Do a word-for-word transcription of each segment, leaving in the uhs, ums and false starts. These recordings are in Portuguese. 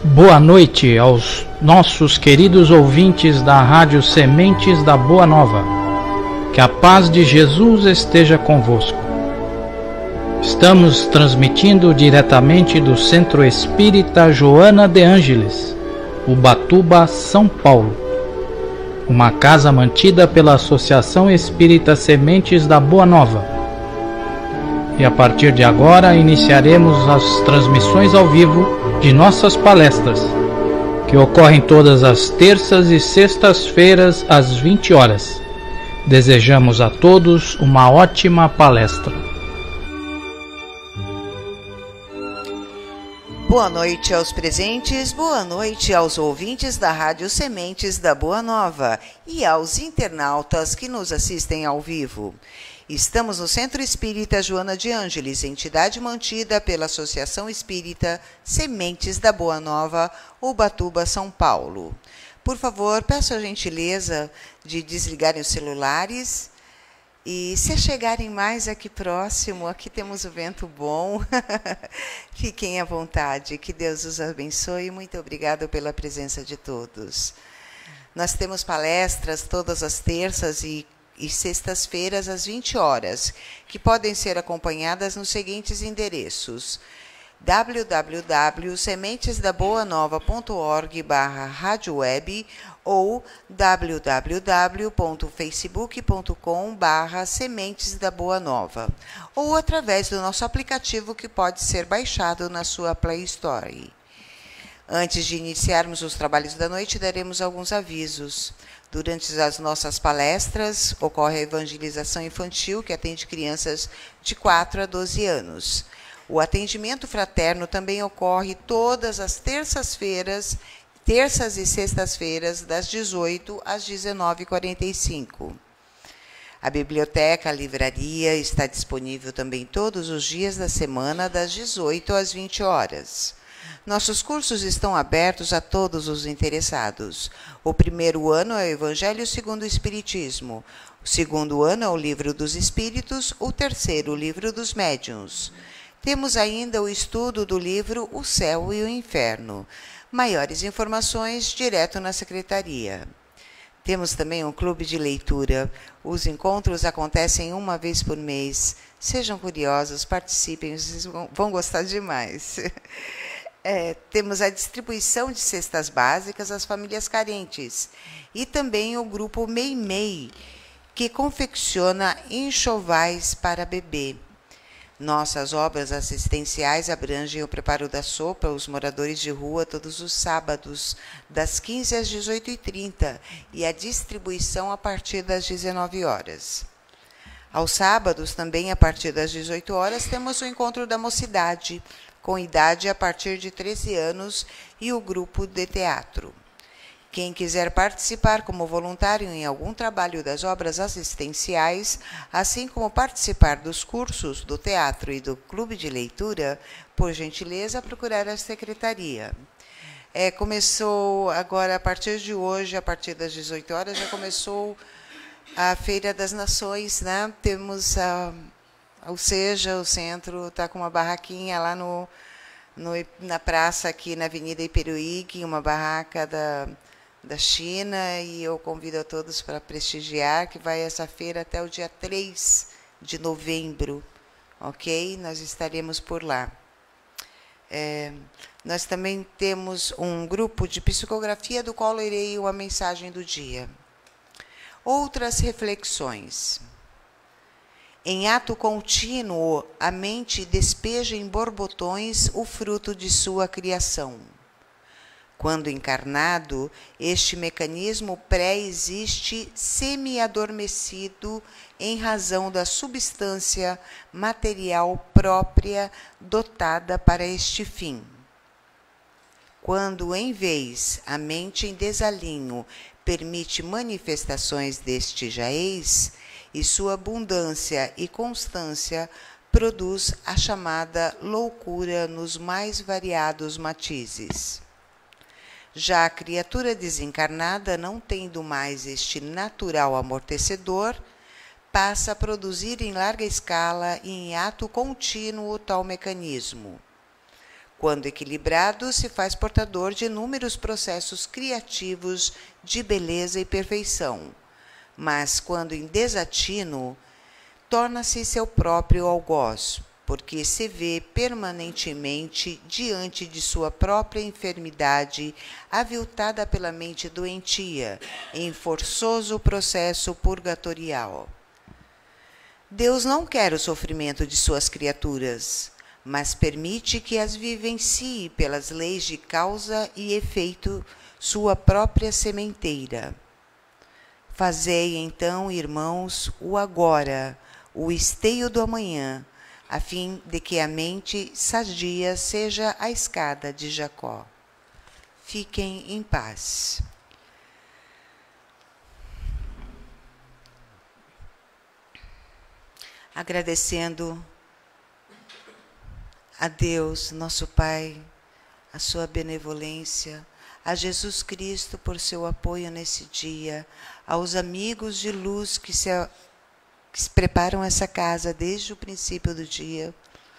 Boa noite aos nossos queridos ouvintes da Rádio Sementes da Boa Nova. Que a paz de Jesus esteja convosco. Estamos transmitindo diretamente do Centro Espírita Joana de Ângeles, Ubatuba, São Paulo. Uma casa mantida pela Associação Espírita Sementes da Boa Nova. E a partir de agora iniciaremos as transmissões ao vivo de nossas palestras, que ocorrem todas as terças e sextas-feiras às vinte horas. Desejamos a todos uma ótima palestra. Boa noite aos presentes, boa noite aos ouvintes da Rádio Sementes da Boa Nova e aos internautas que nos assistem ao vivo. Estamos no Centro Espírita Joana de Ângeles, entidade mantida pela Associação Espírita Sementes da Boa Nova, Ubatuba, São Paulo. Por favor, peço a gentileza de desligarem os celulares e se chegarem mais aqui próximo, aqui temos o vento bom, fiquem à vontade, que Deus os abençoe, muito obrigado pela presença de todos. Nós temos palestras todas as terças e e sextas-feiras às vinte horas, que podem ser acompanhadas nos seguintes endereços: w w w ponto sementes da boa nova ponto org barra rádio web ou w w w ponto facebook ponto com barra sementes da boa nova, ou através do nosso aplicativo que pode ser baixado na sua Play Store. Antes de iniciarmos os trabalhos da noite, daremos alguns avisos. Durante as nossas palestras, ocorre a evangelização infantil, que atende crianças de quatro a doze anos. O atendimento fraterno também ocorre todas as terças-feiras, terças e sextas-feiras, das dezoito às dezenove e quarenta e cinco. A biblioteca, a livraria, está disponível também todos os dias da semana, das dezoito às vinte horas. Nossos cursos estão abertos a todos os interessados. O primeiro ano é o Evangelho segundo o Espiritismo. O segundo ano é o Livro dos Espíritos. O terceiro, o Livro dos Médiuns. Temos ainda o estudo do livro O Céu e o Inferno. Maiores informações, direto na secretaria. Temos também um clube de leitura. Os encontros acontecem uma vez por mês. Sejam curiosos, participem, vocês vão gostar demais. É, temos a distribuição de cestas básicas às famílias carentes e também o grupo Meimei, que confecciona enxovais para bebê. Nossas obras assistenciais abrangem o preparo da sopa aos moradores de rua todos os sábados, das quinze às dezoito e trinta, e a distribuição a partir das dezenove horas. Aos sábados, também a partir das dezoito horas, temos o encontro da mocidade, com idade a partir de treze anos, e o grupo de teatro. Quem quiser participar como voluntário em algum trabalho das obras assistenciais, assim como participar dos cursos do teatro e do clube de leitura, por gentileza, procurar a secretaria. É, começou agora, a partir de hoje, a partir das dezoito horas, já começou a Feira das Nações, né? Temos a... Ou seja, o centro está com uma barraquinha lá no, no, na praça, aqui na Avenida Iperuíque, uma barraca da, da China, e eu convido a todos para prestigiar, que vai essa feira até o dia três de novembro, ok? Nós estaremos por lá. É, nós também temos um grupo de psicografia, do qual lerei a mensagem do dia. Outras reflexões. Em ato contínuo, a mente despeja em borbotões o fruto de sua criação. Quando encarnado, este mecanismo pré-existe semi-adormecido em razão da substância material própria dotada para este fim. Quando, em vez, a mente em desalinho permite manifestações deste jaez, e sua abundância e constância produz a chamada loucura nos mais variados matizes. Já a criatura desencarnada, não tendo mais este natural amortecedor, passa a produzir em larga escala e em ato contínuo tal mecanismo. Quando equilibrado, se faz portador de inúmeros processos criativos de beleza e perfeição. Mas, quando em desatino, torna-se seu próprio algoz, porque se vê permanentemente diante de sua própria enfermidade, aviltada pela mente doentia, em forçoso processo purgatorial. Deus não quer o sofrimento de suas criaturas, mas permite que as vivencie pelas leis de causa e efeito sua própria sementeira. Fazei, então, irmãos, o agora, o esteio do amanhã, a fim de que a mente sadia seja a escada de Jacó. Fiquem em paz. Agradecendo a Deus, nosso Pai, a sua benevolência, a Jesus Cristo por seu apoio nesse dia, aos amigos de luz que se, que se preparam essa casa desde o princípio do dia.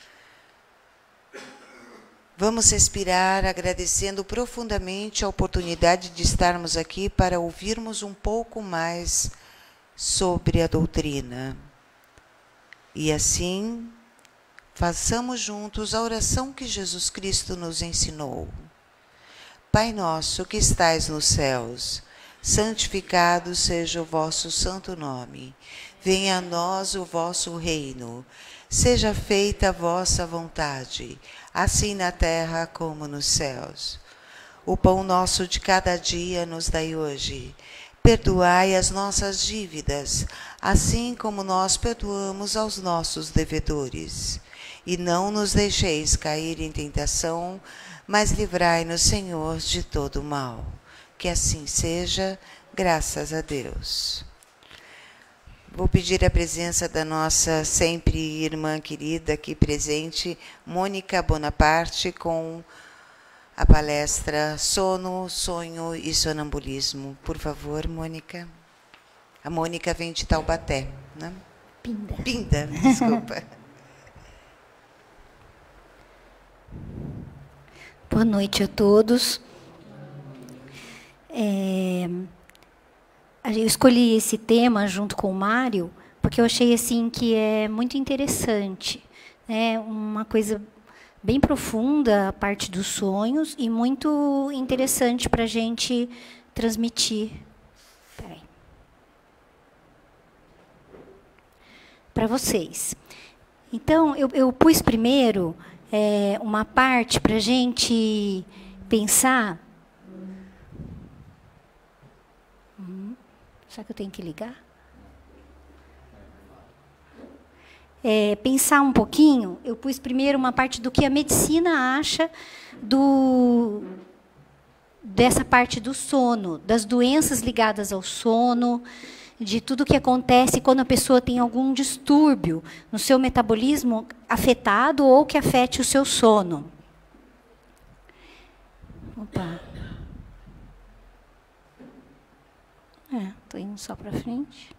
Vamos respirar agradecendo profundamente a oportunidade de estarmos aqui para ouvirmos um pouco mais sobre a doutrina. E assim, façamos juntos a oração que Jesus Cristo nos ensinou. Pai nosso que estais nos céus, santificado seja o vosso santo nome. Venha a nós o vosso reino. Seja feita a vossa vontade, assim na terra como nos céus. O pão nosso de cada dia nos dai hoje. Perdoai as nossas dívidas, assim como nós perdoamos aos nossos devedores. E não nos deixeis cair em tentação, mas livrai-nos, Senhor, de todo mal. Que assim seja, graças a Deus. Vou pedir a presença da nossa sempre irmã querida aqui presente, Mônica Bonaparte, com a palestra Sono, Sonho e Sonambulismo. Por favor, Mônica. A Mônica vem de Taubaté, né? Pinda. Pinda, desculpa. Boa noite a todos. É, eu escolhi esse tema junto com o Mário porque eu achei assim que é muito interessante, né? Uma coisa bem profunda a parte dos sonhos e muito interessante para a gente transmitir. Peraí. Para vocês. Então, eu, eu pus primeiro é, uma parte para a gente pensar. Hum, será que eu tenho que ligar? É, pensar um pouquinho, eu pus primeiro uma parte do que a medicina acha do, dessa parte do sono, das doenças ligadas ao sono, de tudo que acontece quando a pessoa tem algum distúrbio no seu metabolismo afetado ou que afete o seu sono. Opa. É, estou indo só para frente.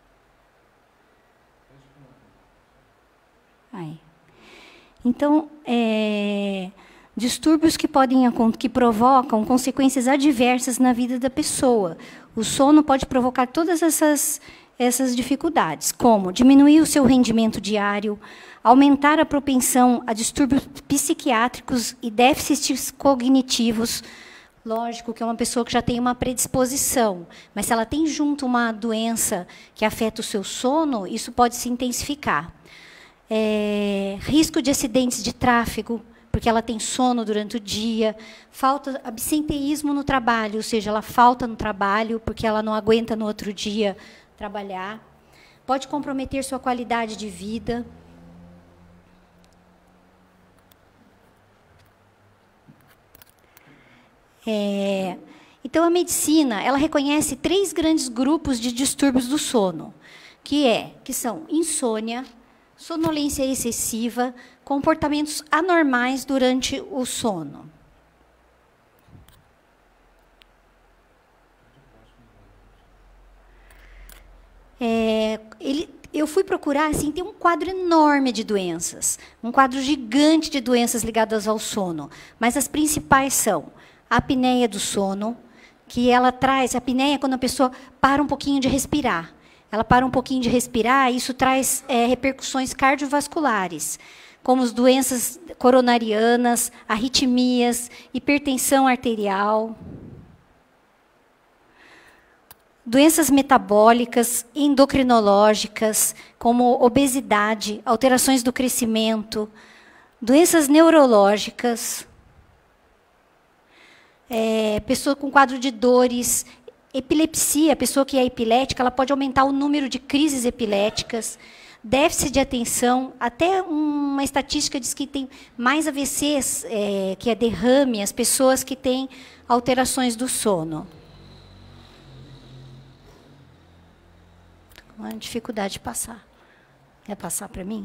Aí. Então, é, distúrbios que podem que provocam consequências adversas na vida da pessoa. O sono pode provocar todas essas essas dificuldades, como diminuir o seu rendimento diário, aumentar a propensão a distúrbios psiquiátricos e déficits cognitivos. Lógico que é uma pessoa que já tem uma predisposição, mas se ela tem junto uma doença que afeta o seu sono, isso pode se intensificar. É, risco de acidentes de tráfego, porque ela tem sono durante o dia, falta absenteísmo no trabalho, ou seja, ela falta no trabalho porque ela não aguenta no outro dia trabalhar, pode comprometer sua qualidade de vida. É, então, a medicina, ela reconhece três grandes grupos de distúrbios do sono, que, é, que são insônia, sonolência excessiva, comportamentos anormais durante o sono. É, ele, eu fui procurar, assim, tem um quadro enorme de doenças, um quadro gigante de doenças ligadas ao sono, mas as principais são a apneia do sono, que ela traz, a apneia é quando a pessoa para um pouquinho de respirar. Ela para um pouquinho de respirar, e isso traz é, repercussões cardiovasculares, como as doenças coronarianas, arritmias, hipertensão arterial, doenças metabólicas, endocrinológicas, como obesidade, alterações do crescimento, doenças neurológicas, é, pessoa com quadro de dores, epilepsia, a pessoa que é epilética, ela pode aumentar o número de crises epiléticas, déficit de atenção, até uma estatística diz que tem mais A V Cs, é, que é derrame, as pessoas que têm alterações do sono. Uma dificuldade de passar. Quer passar para mim?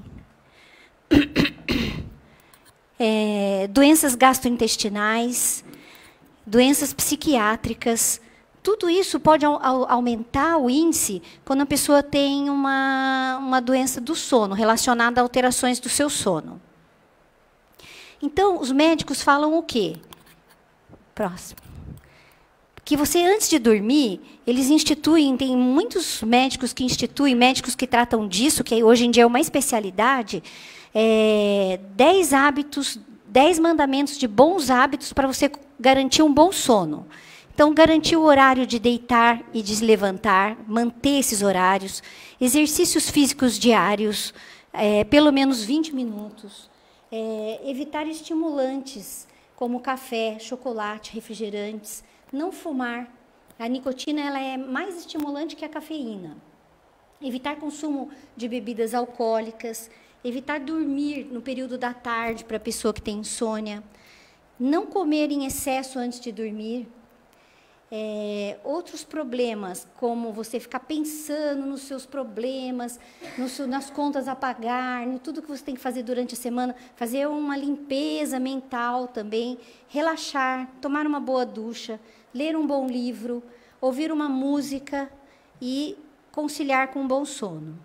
É, doenças gastrointestinais, doenças psiquiátricas, tudo isso pode aumentar o índice quando a pessoa tem uma, uma doença do sono, relacionada a alterações do seu sono. Então, os médicos falam o quê? Próximo. Que você, antes de dormir, eles instituem, tem muitos médicos que instituem, médicos que tratam disso, que hoje em dia é uma especialidade, é, dez hábitos, dez mandamentos de bons hábitos para você garantir um bom sono. Então, garantir o horário de deitar e de se levantar, manter esses horários, exercícios físicos diários, é, pelo menos vinte minutos, é, evitar estimulantes, como café, chocolate, refrigerantes, não fumar. A nicotina ela é mais estimulante que a cafeína. Evitar consumo de bebidas alcoólicas, evitar dormir no período da tarde para a pessoa que tem insônia, não comer em excesso antes de dormir. É, outros problemas, como você ficar pensando nos seus problemas, no seu, nas contas a pagar, em tudo que você tem que fazer durante a semana, fazer uma limpeza mental também, relaxar, tomar uma boa ducha, ler um bom livro, ouvir uma música e conciliar com um bom sono.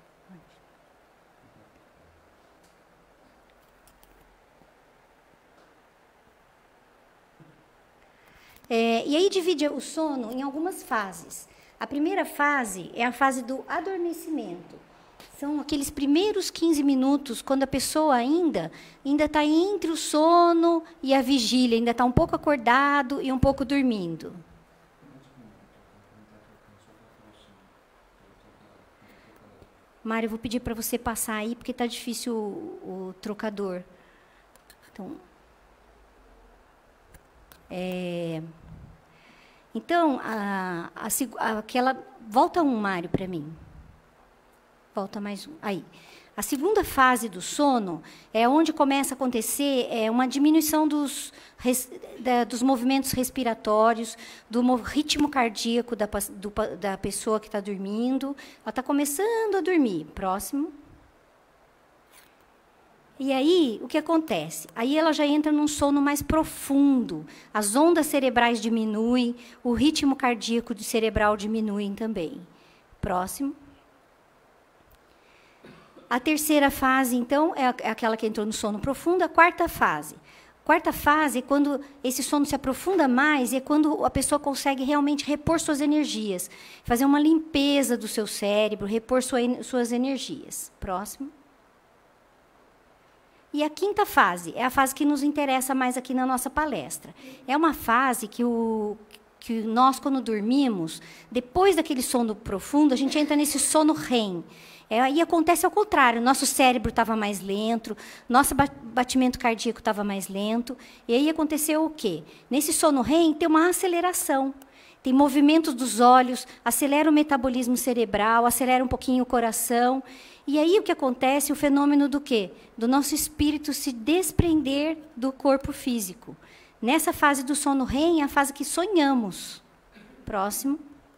É, e aí divide o sono em algumas fases. A primeira fase é a fase do adormecimento. São aqueles primeiros quinze minutos, quando a pessoa ainda ainda está entre o sono e a vigília, ainda está um pouco acordado e um pouco dormindo. Mário, eu vou pedir para você passar aí, porque está difícil o, o trocador. Então... É, então, a, a, aquela... Volta um, Mário, para mim. Volta mais um. Aí. A segunda fase do sono é onde começa a acontecer é, uma diminuição dos, res, da, dos movimentos respiratórios, do ritmo cardíaco da, do, da pessoa que está dormindo. Ela está começando a dormir. Próximo. E aí, o que acontece? Aí ela já entra num sono mais profundo. As ondas cerebrais diminuem, o ritmo cardíaco cerebral diminui também. Próximo. A terceira fase, então, é aquela que entrou no sono profundo. A quarta fase. A quarta fase é quando esse sono se aprofunda mais e é quando a pessoa consegue realmente repor suas energias, fazer uma limpeza do seu cérebro, repor sua, suas energias. Próximo. E a quinta fase é a fase que nos interessa mais aqui na nossa palestra. É uma fase que, o, que nós, quando dormimos, depois daquele sono profundo, a gente entra nesse sono REM. É, aí acontece ao contrário, nosso cérebro estava mais lento, nosso batimento cardíaco estava mais lento, e aí aconteceu o quê? Nesse sono REM tem uma aceleração. Tem movimentos dos olhos, acelera o metabolismo cerebral, acelera um pouquinho o coração. E aí o que acontece? O fenômeno do quê? Do nosso espírito se desprender do corpo físico. Nessa fase do sono REM é a fase que sonhamos. Próximo.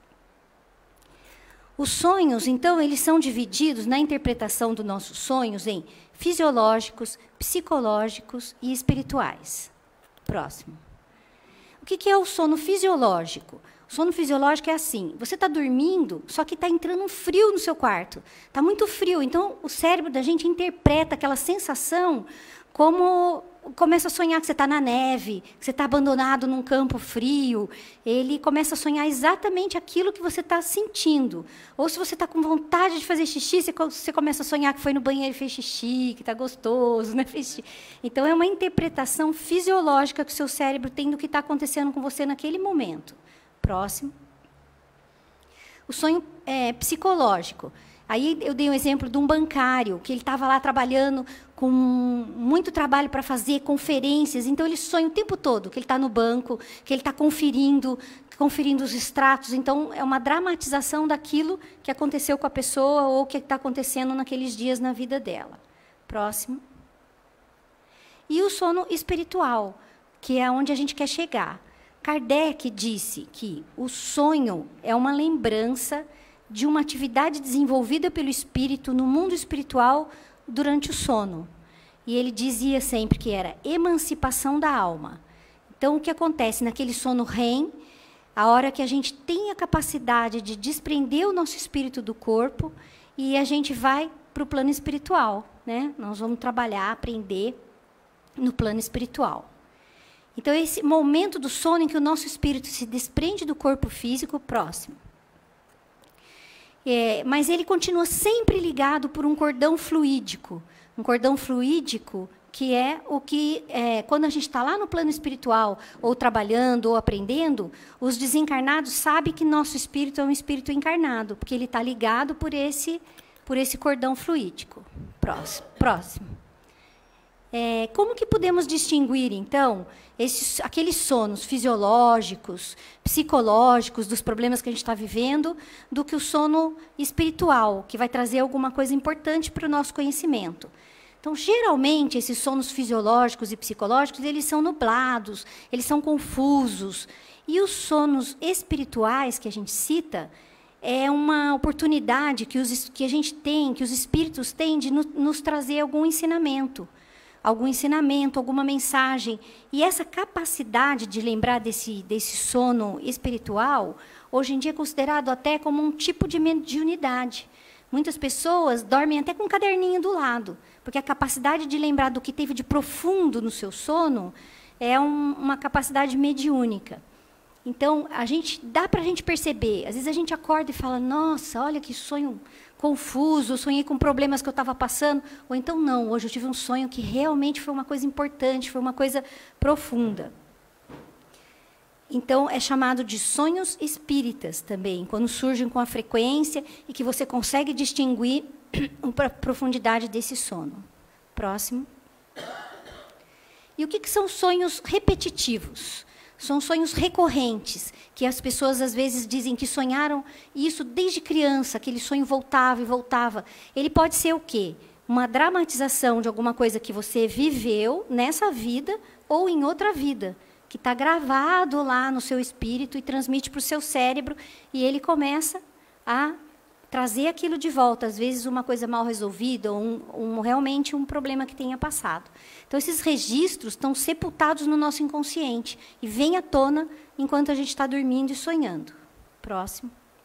Os sonhos, então, eles são divididos na interpretação dos nossos sonhos em fisiológicos, psicológicos e espirituais. Próximo. O que é o sono fisiológico? O Sono fisiológico é assim, você está dormindo, só que está entrando um frio no seu quarto. Está muito frio, então o cérebro da gente interpreta aquela sensação como... Começa a sonhar que você está na neve, que você está abandonado num campo frio. Ele começa a sonhar exatamente aquilo que você está sentindo. Ou se você está com vontade de fazer xixi, você começa a sonhar que foi no banheiro e fez xixi, que está gostoso, né? Fez xixi. Então, é uma interpretação fisiológica que o seu cérebro tem do que está acontecendo com você naquele momento. Próximo. O sonho é, psicológico. Aí eu dei um exemplo de um bancário, que ele estava lá trabalhando com muito trabalho para fazer conferências, então ele sonha o tempo todo que ele está no banco, que ele está conferindo, conferindo os extratos. Então, é uma dramatização daquilo que aconteceu com a pessoa ou que está acontecendo naqueles dias na vida dela. Próximo. E o sono espiritual, que é onde a gente quer chegar. Kardec disse que o sonho é uma lembrança de uma atividade desenvolvida pelo espírito no mundo espiritual durante o sono. E ele dizia sempre que era emancipação da alma. Então, o que acontece naquele sono R E M, a hora que a gente tem a capacidade de desprender o nosso espírito do corpo e a gente vai para o plano espiritual, né? Nós vamos trabalhar, aprender no plano espiritual. Então, esse momento do sono em que o nosso espírito se desprende do corpo físico, próximo. É, mas ele continua sempre ligado por um cordão fluídico. Um cordão fluídico que é o que, é, quando a gente está lá no plano espiritual, ou trabalhando, ou aprendendo, os desencarnados sabem que nosso espírito é um espírito encarnado, porque ele está ligado por esse, por esse cordão fluídico. Próximo. Próximo. É, como que podemos distinguir, então, esses, aqueles sonos fisiológicos, psicológicos, dos problemas que a gente está vivendo, do que o sono espiritual, que vai trazer alguma coisa importante para o nosso conhecimento? Então, geralmente, esses sonos fisiológicos e psicológicos, eles são nublados, eles são confusos. E os sonos espirituais, que a gente cita, é uma oportunidade que, os, que a gente tem, que os espíritos têm de no, nos trazer algum ensinamento. Algum ensinamento, alguma mensagem. E essa capacidade de lembrar desse, desse sono espiritual, hoje em dia é considerado até como um tipo de mediunidade. Muitas pessoas dormem até com um caderninho do lado, porque a capacidade de lembrar do que teve de profundo no seu sono é um, uma capacidade mediúnica. Então, a gente, dá para a gente perceber. Às vezes a gente acorda e fala, nossa, olha que sonho confuso, sonhei com problemas que eu estava passando. Ou então, não, hoje eu tive um sonho que realmente foi uma coisa importante, foi uma coisa profunda. Então, é chamado de sonhos espíritas também, quando surgem com a frequência e que você consegue distinguir a profundidade desse sono. Próximo. E o que, que são sonhos repetitivos? São sonhos recorrentes, que as pessoas às vezes dizem que sonharam isso desde criança, aquele sonho voltava e voltava. Ele pode ser o quê? Uma dramatização de alguma coisa que você viveu nessa vida ou em outra vida, que está gravado lá no seu espírito e transmite para o seu cérebro, e ele começa a trazer aquilo de volta, às vezes uma coisa mal resolvida, ou um, um, realmente um problema que tenha passado. Então, esses registros estão sepultados no nosso inconsciente e vêm à tona enquanto a gente está dormindo e sonhando. Próximo.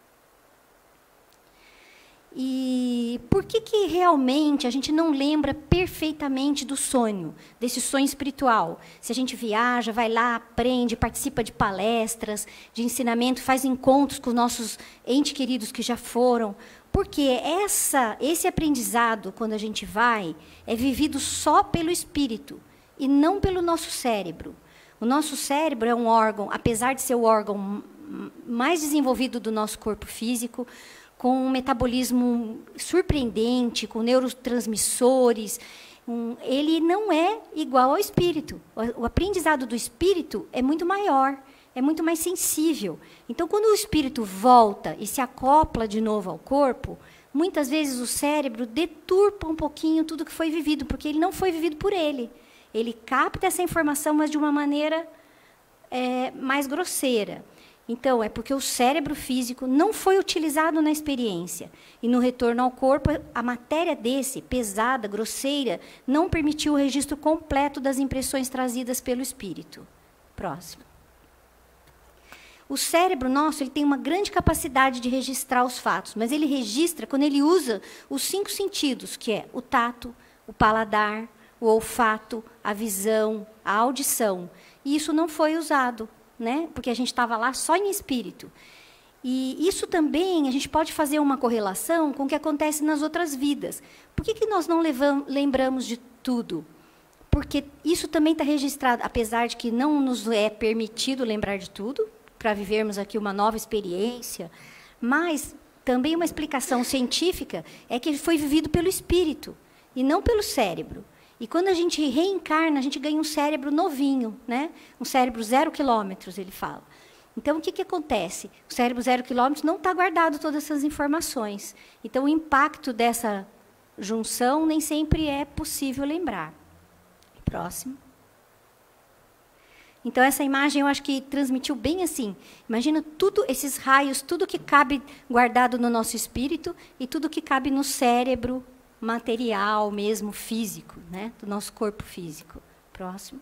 E por que, que realmente a gente não lembra perfeitamente do sonho, desse sonho espiritual? Se a gente viaja, vai lá, aprende, participa de palestras, de ensinamento, faz encontros com nossos entes queridos que já foram. Porque essa, esse aprendizado, quando a gente vai, é vivido só pelo espírito e não pelo nosso cérebro. O nosso cérebro é um órgão, apesar de ser o órgão mais desenvolvido do nosso corpo físico, com um metabolismo surpreendente, com neurotransmissores, um, ele não é igual ao espírito. O, o aprendizado do espírito é muito maior, é muito mais sensível. Então, quando o espírito volta e se acopla de novo ao corpo, muitas vezes o cérebro deturpa um pouquinho tudo que foi vivido, porque ele não foi vivido por ele. Ele capta essa informação, mas de uma maneira é, mais grosseira. Então, é porque o cérebro físico não foi utilizado na experiência. E no retorno ao corpo, a matéria desse, pesada, grosseira, não permitiu o registro completo das impressões trazidas pelo espírito. Próximo. O cérebro nosso ele tem uma grande capacidade de registrar os fatos, mas ele registra quando ele usa os cinco sentidos, que é o tato, o paladar, o olfato, a visão, a audição. E isso não foi usado, né? Porque a gente estava lá só em espírito. E isso também, a gente pode fazer uma correlação com o que acontece nas outras vidas. Por que, que nós não levamos, lembramos de tudo? Porque isso também está registrado, apesar de que não nos é permitido lembrar de tudo, para vivermos aqui uma nova experiência, mas também uma explicação científica é que ele foi vivido pelo espírito e não pelo cérebro. E quando a gente reencarna, a gente ganha um cérebro novinho, né? Um cérebro zero quilômetros, ele fala. Então, o que, que acontece? O cérebro zero quilômetros não está guardado todas essas informações. Então, o impacto dessa junção nem sempre é possível lembrar. Próximo. Então, essa imagem eu acho que transmitiu bem assim. Imagina tudo, esses raios, tudo que cabe guardado no nosso espírito e tudo que cabe no cérebro material mesmo, físico, né? Do nosso corpo físico. Próximo.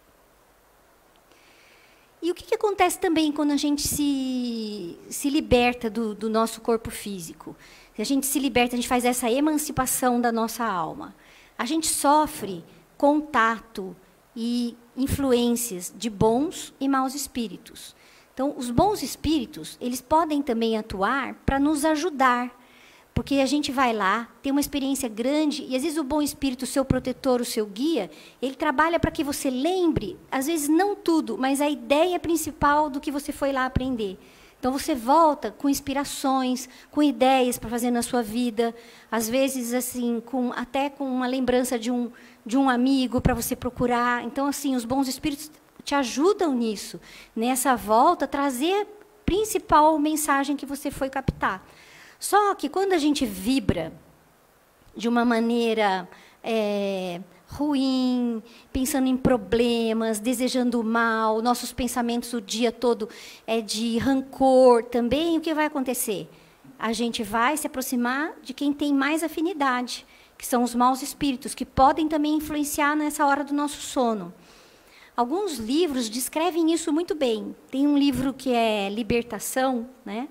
E o que, que acontece também quando a gente se, se liberta do, do nosso corpo físico? Se a gente se liberta, a gente faz essa emancipação da nossa alma. A gente sofre contato e influências de bons e maus espíritos. Então, os bons espíritos, eles podem também atuar para nos ajudar, porque a gente vai lá, tem uma experiência grande, e às vezes o bom espírito, o seu protetor, o seu guia, ele trabalha para que você lembre, às vezes não tudo, mas a ideia principal do que você foi lá aprender. Então, você volta com inspirações, com ideias para fazer na sua vida, às vezes assim, com, até com uma lembrança de um, de um amigo para você procurar. Então, assim, os bons espíritos te ajudam nisso, nessa volta, trazer a principal mensagem que você foi captar. Só que quando a gente vibra de uma maneira é, ruim, pensando em problemas, desejando o mal, nossos pensamentos o dia todo é de rancor também, o que vai acontecer? A gente vai se aproximar de quem tem mais afinidade, que são os maus espíritos, que podem também influenciar nessa hora do nosso sono. Alguns livros descrevem isso muito bem. Tem um livro que é Libertação, né?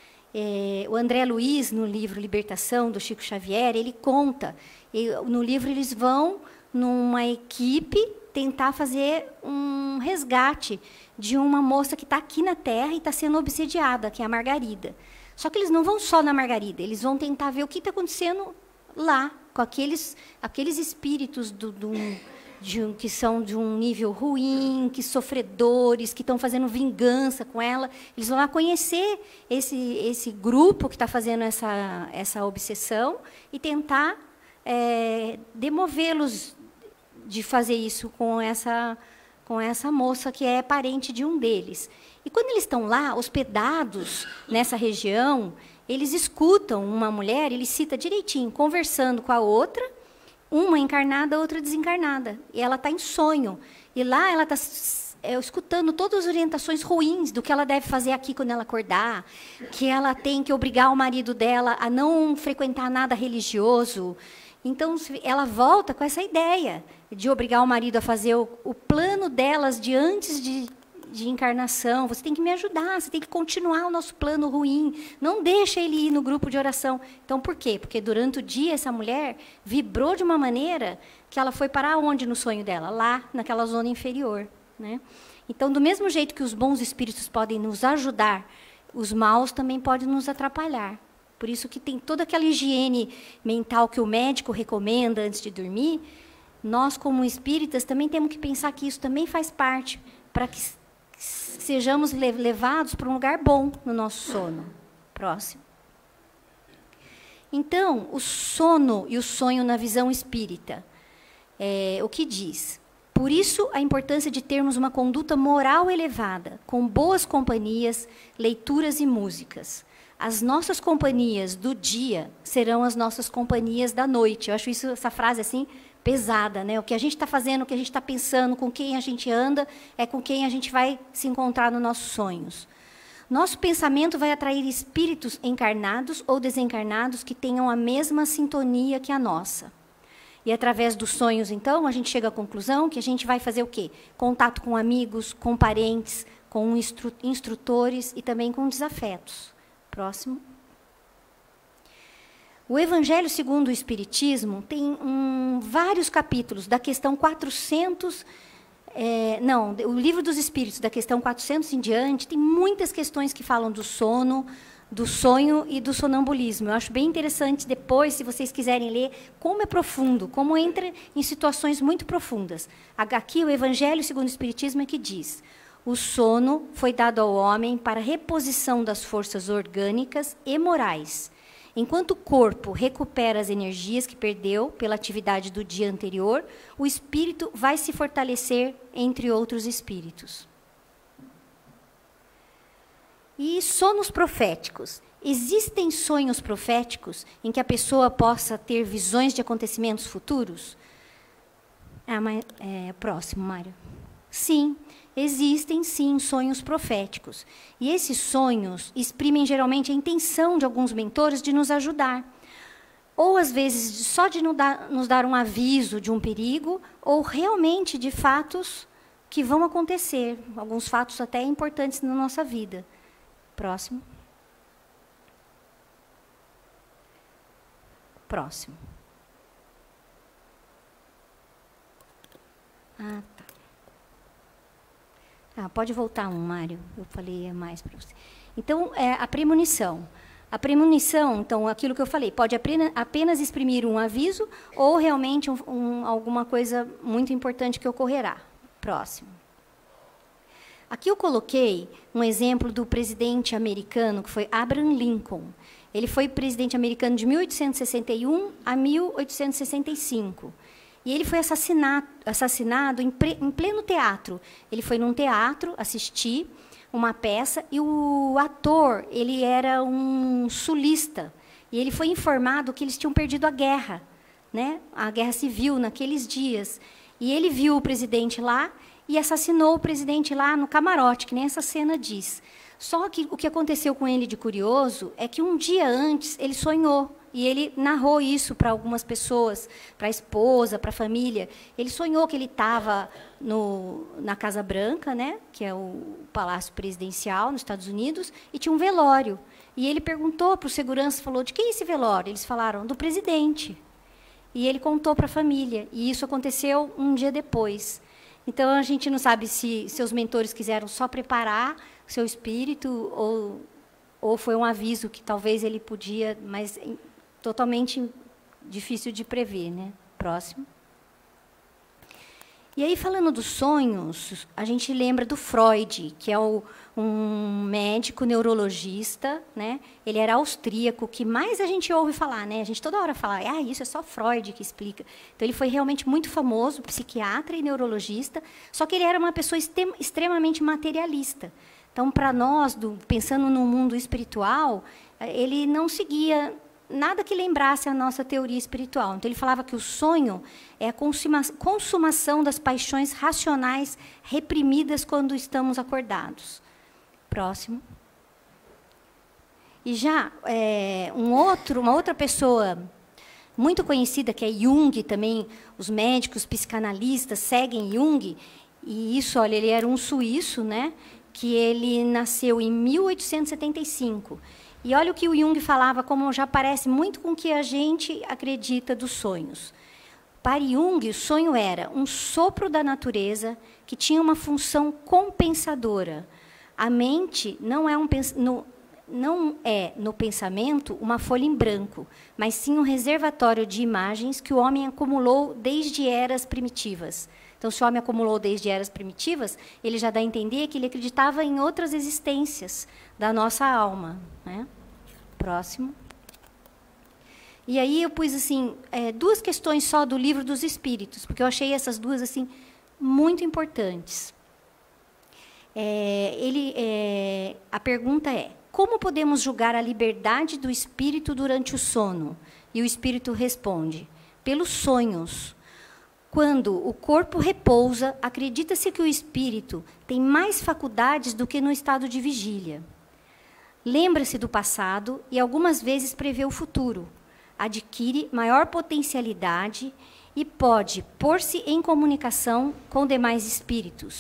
É, o André Luiz, no livro Libertação, do Chico Xavier, ele conta. E, no livro, eles vão, numa equipe, tentar fazer um resgate de uma moça que está aqui na Terra e está sendo obsediada, que é a Margarida. Só que eles não vão só na Margarida, eles vão tentar ver o que está acontecendo lá, com aqueles, aqueles espíritos do, do, de um, que são de um nível ruim, que sofredores, que estão fazendo vingança com ela. Eles vão lá conhecer esse, esse grupo que está fazendo essa, essa obsessão e tentar é, demovê-los de fazer isso com essa, com essa moça que é parente de um deles. E quando eles estão lá, hospedados nessa região, eles escutam uma mulher, ele cita direitinho, conversando com a outra, uma encarnada, a outra desencarnada. E ela está em sonho. E lá ela está é, escutando todas as orientações ruins do que ela deve fazer aqui quando ela acordar, que ela tem que obrigar o marido dela a não frequentar nada religioso. Então, ela volta com essa ideia de obrigar o marido a fazer o, o plano delas de antes de, de encarnação. Você tem que me ajudar, você tem que continuar o nosso plano ruim. Não deixa ele ir no grupo de oração. Então, por quê? Porque durante o dia, essa mulher vibrou de uma maneira que ela foi parar onde no sonho dela? Lá, naquela zona inferior, né? Então, do mesmo jeito que os bons espíritos podem nos ajudar, os maus também podem nos atrapalhar. Por isso que tem toda aquela higiene mental que o médico recomenda antes de dormir. Nós, como espíritas, também temos que pensar que isso também faz parte, para que sejamos levados para um lugar bom no nosso sono. Próximo. Então, o sono e o sonho na visão espírita. É, o que diz? Por isso, a importância de termos uma conduta moral elevada, com boas companhias, leituras e músicas. As nossas companhias do dia serão as nossas companhias da noite. Eu acho isso, essa frase assim pesada, né? O que a gente está fazendo, o que a gente está pensando, com quem a gente anda, é com quem a gente vai se encontrar nos nossos sonhos. Nosso pensamento vai atrair espíritos encarnados ou desencarnados que tenham a mesma sintonia que a nossa. E através dos sonhos, então, a gente chega à conclusão que a gente vai fazer o quê? Contato com amigos, com parentes, com instru instrutores e também com desafetos. Próximo. O Evangelho segundo o Espiritismo tem um, vários capítulos, da questão quatrocentos, é, não, o Livro dos Espíritos, da questão quatrocentos em diante, tem muitas questões que falam do sono, do sonho e do sonambulismo. Eu acho bem interessante depois, se vocês quiserem ler, como é profundo, como entra em situações muito profundas. Aqui o Evangelho segundo o Espiritismo é que diz: o sono foi dado ao homem para reposição das forças orgânicas e morais. Enquanto o corpo recupera as energias que perdeu pela atividade do dia anterior, o espírito vai se fortalecer entre outros espíritos. E sonos proféticos. Existem sonhos proféticos em que a pessoa possa ter visões de acontecimentos futuros? Ah, mas, é, próximo, Mário. Sim, existem sim sonhos proféticos. E esses sonhos exprimem geralmente a intenção de alguns mentores de nos ajudar. Ou, às vezes, só de nos dar, nos dar um aviso de um perigo, ou realmente de fatos que vão acontecer. Alguns fatos até importantes na nossa vida. Próximo. Próximo. Ah, tá. Ah, pode voltar um, Mário. Eu falei mais para você. Então, é, a premonição. A premonição, então, aquilo que eu falei, pode apenas, apenas exprimir um aviso ou realmente um, um, alguma coisa muito importante que ocorrerá. Próximo. Aqui eu coloquei um exemplo do presidente americano, que foi Abraham Lincoln. Ele foi presidente americano de mil oitocentos e sessenta e um a mil oitocentos e sessenta e cinco. E ele foi assassinado, assassinado em, pre, em pleno teatro. Ele foi num teatro assistir uma peça e o ator, ele era um sulista. E ele foi informado que eles tinham perdido a guerra, né? A guerra civil naqueles dias. E ele viu o presidente lá e assassinou o presidente lá no camarote, que nem essa cena diz. Só que o que aconteceu com ele de curioso é que um dia antes ele sonhou. E ele narrou isso para algumas pessoas, para a esposa, para a família. Ele sonhou que ele estava na Casa Branca, né, que é o Palácio Presidencial nos Estados Unidos, e tinha um velório. E ele perguntou para o segurança, falou, de quem é esse velório? Eles falaram, do presidente. E ele contou para a família. E isso aconteceu um dia depois. Então, a gente não sabe se seus mentores quiseram só preparar o seu espírito ou, ou foi um aviso que talvez ele podia, mas totalmente difícil de prever, né? Próximo. E aí, falando dos sonhos, a gente lembra do Freud, que é o, um médico neurologista, né? Ele era austríaco, que mais a gente ouve falar, né? A gente toda hora fala, ah, isso é só Freud que explica. Então, ele foi realmente muito famoso, psiquiatra e neurologista, só que ele era uma pessoa extremamente materialista. Então, para nós, do, pensando no mundo espiritual, ele não seguia nada que lembrasse a nossa teoria espiritual. Então, ele falava que o sonho é a consumação das paixões racionais reprimidas quando estamos acordados. Próximo. E já é, um outro, uma outra pessoa muito conhecida, que é Jung, também os médicos psicanalistas seguem Jung, e isso, olha, ele era um suíço, né, que ele nasceu em mil oitocentos e setenta e cinco. E olha o que o Jung falava, como já parece muito com o que a gente acredita dos sonhos. Para Jung, o sonho era um sopro da natureza que tinha uma função compensadora. A mente não é, um, no, não é, no pensamento, uma folha em branco, mas sim um reservatório de imagens que o homem acumulou desde eras primitivas. Então, se o homem acumulou desde eras primitivas, ele já dá a entender que ele acreditava em outras existências da nossa alma, né? Próximo. E aí eu pus assim é, duas questões só do Livro dos Espíritos, porque eu achei essas duas assim muito importantes. É, ele, é, a pergunta é: como podemos julgar a liberdade do espírito durante o sono? E o espírito responde: pelos sonhos. Quando o corpo repousa, acredita-se que o espírito tem mais faculdades do que no estado de vigília. Lembra-se do passado e algumas vezes prevê o futuro. Adquire maior potencialidade e pode pôr-se em comunicação com demais espíritos.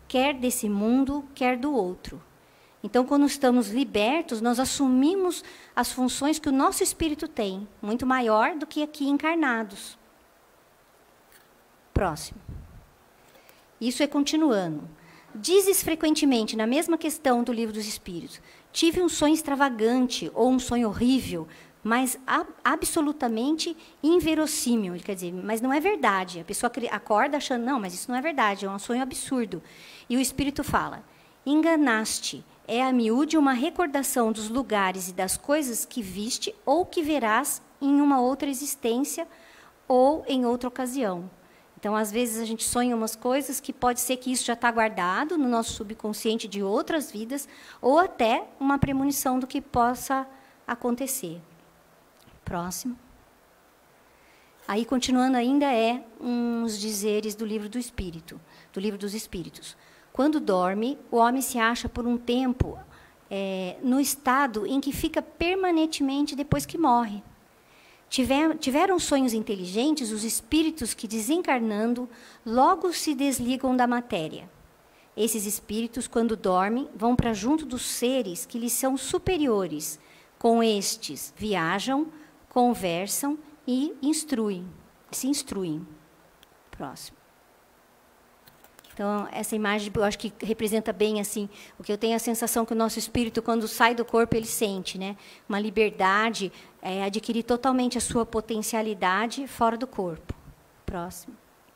quer desse mundo, quer do outro. Então, quando estamos libertos, nós assumimos as funções que o nosso espírito tem, muito maior do que aqui encarnados. Próximo. Isso é continuando. Dizes frequentemente, na mesma questão do Livro dos Espíritos, tive um sonho extravagante ou um sonho horrível, mas a, absolutamente inverossímil. Quer dizer, mas não é verdade. A pessoa acorda achando, não, mas isso não é verdade, é um sonho absurdo. E o Espírito fala, enganaste, é a miúde uma recordação dos lugares e das coisas que viste ou que verás em uma outra existência ou em outra ocasião. Então, às vezes, a gente sonha umas coisas que pode ser que isso já está guardado no nosso subconsciente de outras vidas, ou até uma premonição do que possa acontecer. Próximo. Aí, continuando ainda, é uns dizeres do livro do Espírito, do livro dos Espíritos. Quando dorme, o homem se acha por um tempo é, no estado em que fica permanentemente depois que morre. Tiver, tiveram sonhos inteligentes os espíritos que, desencarnando, logo se desligam da matéria. Esses espíritos, quando dormem, vão para junto dos seres que lhes são superiores. Com estes, viajam, conversam e instruem, se instruem. Próximo. Então, essa imagem, eu acho que representa bem assim, o que eu tenho a sensação que o nosso espírito, quando sai do corpo, ele sente, né? Uma liberdade, é, adquirir totalmente a sua potencialidade fora do corpo. Próximo.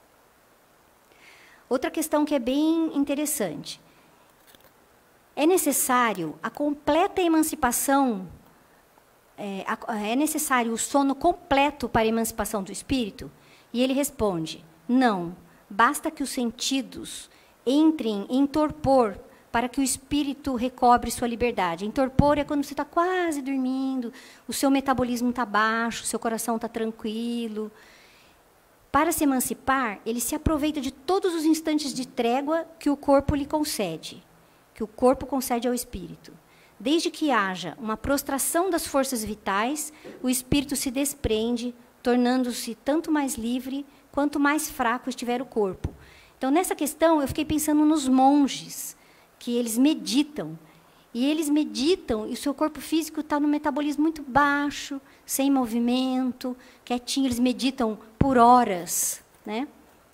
Outra questão que é bem interessante. É necessário a completa emancipação, é, a, é necessário o sono completo para a emancipação do espírito? E ele responde, não. Basta que os sentidos entrem em torpor para que o espírito recobre sua liberdade. Em torpor é quando você está quase dormindo, o seu metabolismo está baixo, o seu coração está tranquilo. Para se emancipar, ele se aproveita de todos os instantes de trégua que o corpo lhe concede, que o corpo concede ao espírito. Desde que haja uma prostração das forças vitais, o espírito se desprende, tornando-se tanto mais livre quanto mais fraco estiver o corpo. Então, nessa questão, eu fiquei pensando nos monges, que eles meditam. E eles meditam, e o seu corpo físico está no metabolismo muito baixo, sem movimento, quietinho, eles meditam por horas, né?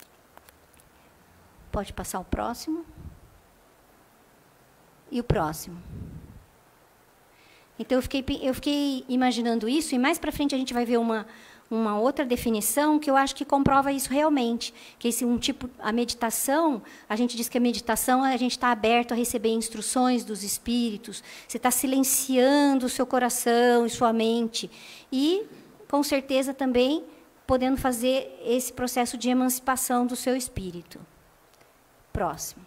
Pode passar o próximo. E o próximo. Então, eu fiquei, eu fiquei imaginando isso, e mais para frente a gente vai ver uma... uma outra definição que eu acho que comprova isso realmente, que esse um tipo, a meditação, a gente diz que a meditação, a gente está aberto a receber instruções dos espíritos, você está silenciando o seu coração e sua mente, e, com certeza, também podendo fazer esse processo de emancipação do seu espírito. Próximo.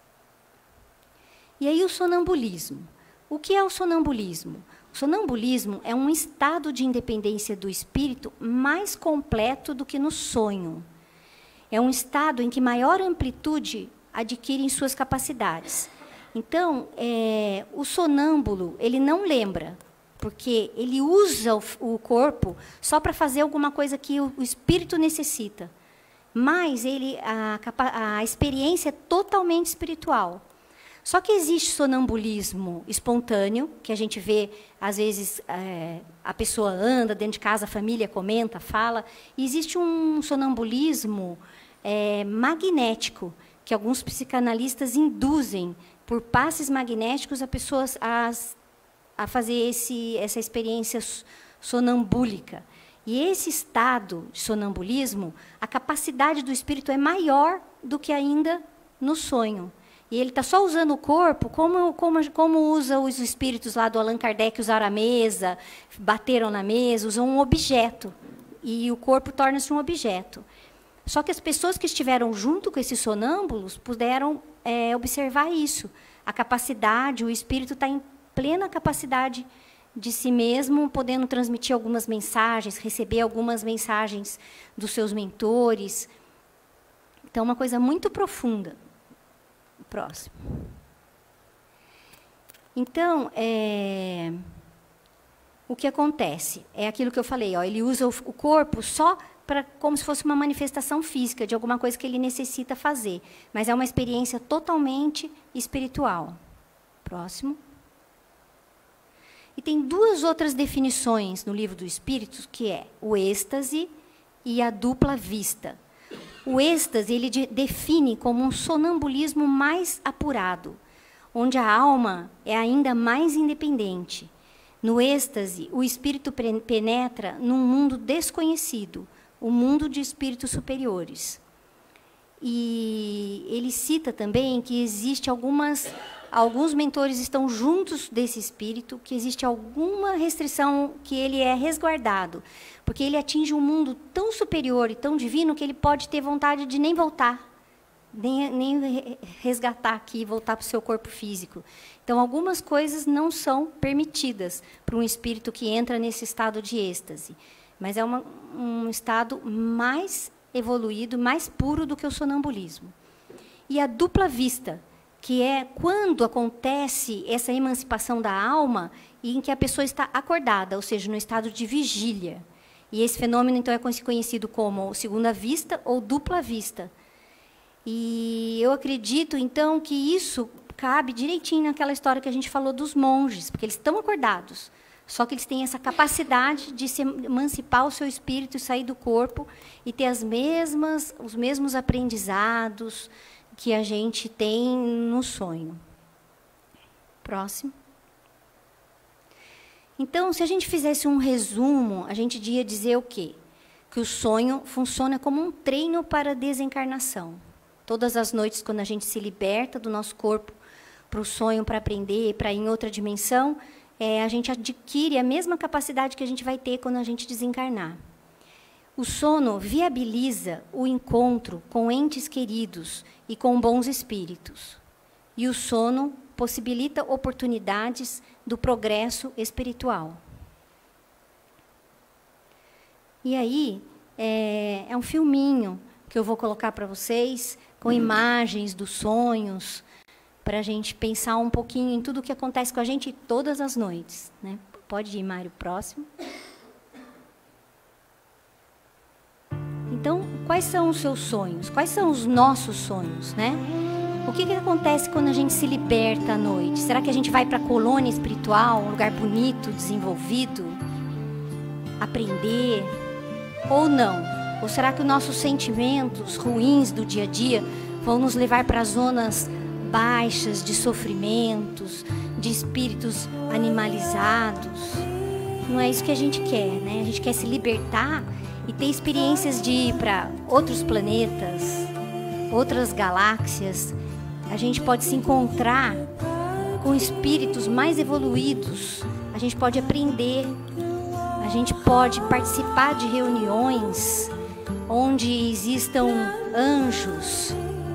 E aí o sonambulismo. O que é o sonambulismo? O sonambulismo é um estado de independência do espírito mais completo do que no sonho. É um estado em que maior amplitude adquirem suas capacidades. Então, é, o sonâmbulo, ele não lembra, porque ele usa o, o corpo só para fazer alguma coisa que o, o espírito necessita. Mas ele, a, a experiência é totalmente espiritual. Só que existe sonambulismo espontâneo, que a gente vê, às vezes, é, a pessoa anda dentro de casa, a família comenta, fala. E existe um sonambulismo é, magnético, que alguns psicanalistas induzem, por passes magnéticos, a pessoas a, a fazer esse, essa experiência sonambúlica. E esse estado de sonambulismo, a capacidade do espírito é maior do que ainda no sonho. E ele está só usando o corpo como, como, como usa os espíritos lá do Allan Kardec, usaram a mesa, bateram na mesa, usam um objeto. E o corpo torna-se um objeto. Só que as pessoas que estiveram junto com esses sonâmbulos puderam é, observar isso. A capacidade, o espírito está em plena capacidade de si mesmo, podendo transmitir algumas mensagens, receber algumas mensagens dos seus mentores. Então, uma coisa muito profunda. Próximo. Então, é, o que acontece? É aquilo que eu falei, ó, ele usa o, o corpo só pra, como se fosse uma manifestação física de alguma coisa que ele necessita fazer. Mas é uma experiência totalmente espiritual. Próximo. E tem duas outras definições no Livro dos Espíritos, que é o êxtase e a dupla vista. O êxtase ele de, define como um sonambulismo mais apurado, onde a alma é ainda mais independente. No êxtase, o espírito penetra num mundo desconhecido, o mundo de espíritos superiores. E ele cita também que existe algumas, alguns mentores estão juntos desse espírito, que existe alguma restrição que ele é resguardado, porque ele atinge um mundo tão superior e tão divino que ele pode ter vontade de nem voltar, nem, nem resgatar aqui, voltar para o seu corpo físico. Então, algumas coisas não são permitidas para um espírito que entra nesse estado de êxtase, mas é uma, um estado mais evoluído, mais puro do que o sonambulismo. E a dupla vista, que é quando acontece essa emancipação da alma e em que a pessoa está acordada, ou seja, no estado de vigília. E esse fenômeno, então, é conhecido como segunda vista ou dupla vista. E eu acredito, então, que isso cabe direitinho naquela história que a gente falou dos monges, porque eles estão acordados, só que eles têm essa capacidade de se emancipar o seu espírito e sair do corpo e ter as mesmas, os mesmos aprendizados que a gente tem no sonho. Próximo. Então, se a gente fizesse um resumo, a gente ia dizer o quê? Que o sonho funciona como um treino para a desencarnação. Todas as noites, quando a gente se liberta do nosso corpo para o sonho, para aprender, para ir em outra dimensão, é, a gente adquire a mesma capacidade que a gente vai ter quando a gente desencarnar. O sono viabiliza o encontro com entes queridos e com bons espíritos. E o sono possibilita oportunidades do progresso espiritual. E aí, é, é um filminho que eu vou colocar para vocês, com imagens dos sonhos, para a gente pensar um pouquinho em tudo o que acontece com a gente todas as noites, né? Pode ir, Mário, próximo. Então, quais são os seus sonhos? Quais são os nossos sonhos, né? O que, que acontece quando a gente se liberta à noite? Será que a gente vai para a colônia espiritual, um lugar bonito, desenvolvido, aprender? Ou não? Ou será que os nossos sentimentos ruins do dia a dia vão nos levar para zonas baixas de sofrimentos, de espíritos animalizados? Não é isso que a gente quer, né? A gente quer se libertar e ter experiências de ir para outros planetas, outras galáxias. A gente pode se encontrar com espíritos mais evoluídos. A gente pode aprender. A gente pode participar de reuniões onde existam anjos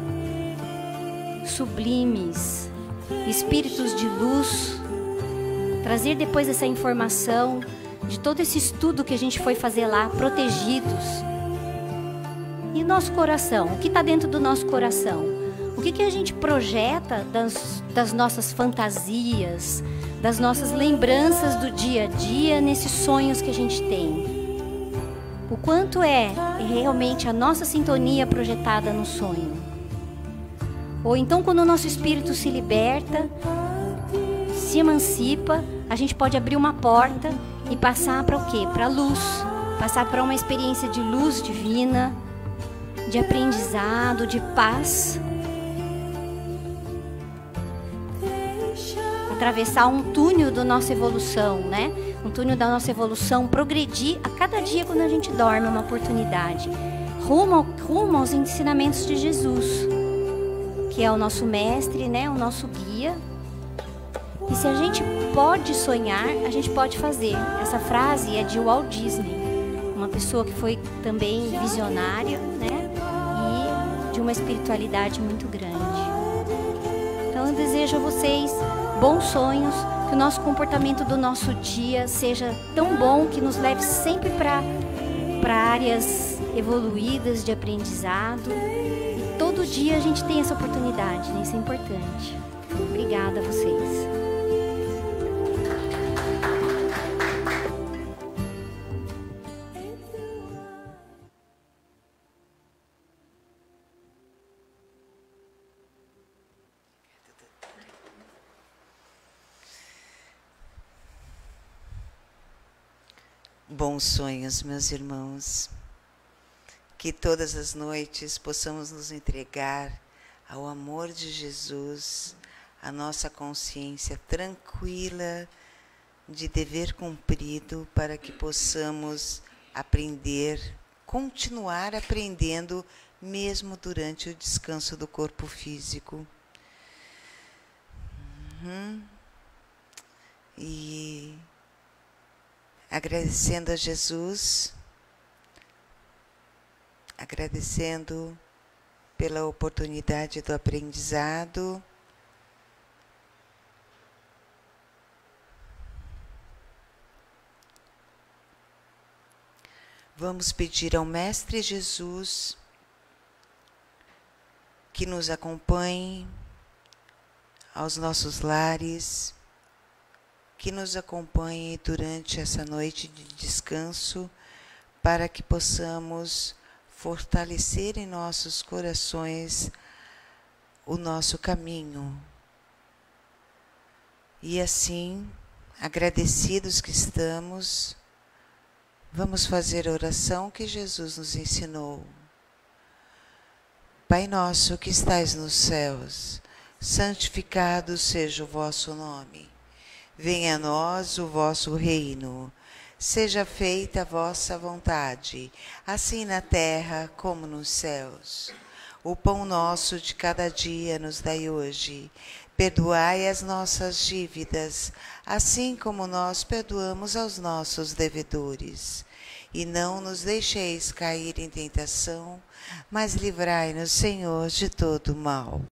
sublimes, espíritos de luz, trazer depois essa informação de todo esse estudo que a gente foi fazer lá, protegidos. E nosso coração, o que está dentro do nosso coração? O que, que a gente projeta das, das nossas fantasias, das nossas lembranças do dia a dia, nesses sonhos que a gente tem? O quanto é realmente a nossa sintonia projetada no sonho? Ou então, quando o nosso espírito se liberta, se emancipa, a gente pode abrir uma porta e passar para o quê? Para a luz, passar para uma experiência de luz divina, de aprendizado, de paz. Atravessar um túnel da nossa evolução, né? Um túnel da nossa evolução, progredir a cada dia quando a gente dorme, uma oportunidade. Rumo, ao, rumo aos ensinamentos de Jesus, que é o nosso mestre, né? O nosso guia. E se a gente pode sonhar, a gente pode fazer. Essa frase é de Walt Disney, uma pessoa que foi também visionária, né? E de uma espiritualidade muito grande. Então eu desejo a vocês bons sonhos, que o nosso comportamento do nosso dia seja tão bom que nos leve sempre para para áreas evoluídas de aprendizado. E todo dia a gente tem essa oportunidade, né? Isso é importante. Obrigada a vocês. Bons sonhos, meus irmãos. Que todas as noites possamos nos entregar ao amor de Jesus, a nossa consciência tranquila de dever cumprido, para que possamos aprender, continuar aprendendo, mesmo durante o descanso do corpo físico. Uhum. E agradecendo a Jesus, agradecendo pela oportunidade do aprendizado, vamos pedir ao Mestre Jesus que nos acompanhe aos nossos lares, que nos acompanhe durante essa noite de descanso, para que possamos fortalecer em nossos corações o nosso caminho. E assim, agradecidos que estamos, vamos fazer a oração que Jesus nos ensinou. Pai nosso que estais nos céus, santificado seja o vosso nome. Venha a nós o vosso reino. Seja feita a vossa vontade, assim na terra como nos céus. O pão nosso de cada dia nos dai hoje. Perdoai as nossas dívidas, assim como nós perdoamos aos nossos devedores. E não nos deixeis cair em tentação, mas livrai-nos, Senhor, de todo mal.